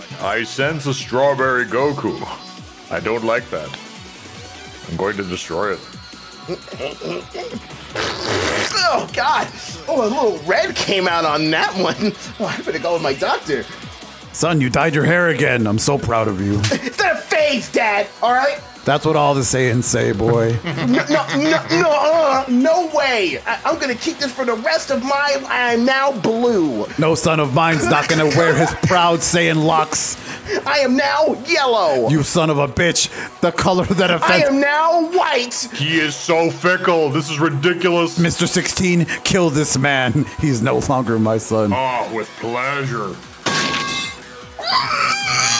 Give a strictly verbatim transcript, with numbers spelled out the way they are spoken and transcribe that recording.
I sense a strawberry Goku. I don't like that. I'm going to destroy it. Oh, God. Oh, a little red came out on that one. Oh, I better go with my doctor. Son, you dyed your hair again. I'm so proud of you. It's a phase, Dad, all right? That's what all the Saiyans say, boy. No, no, no, no, uh, no way. I, I'm going to keep this for the rest of my life. I'm now blue. No son of mine's not gonna wear his proud Saiyan locks. I am now yellow. You son of a bitch. The color that I offends. am now white. He is so fickle. This is ridiculous. Mister sixteen, kill this man. He's no longer my son. Oh, with pleasure.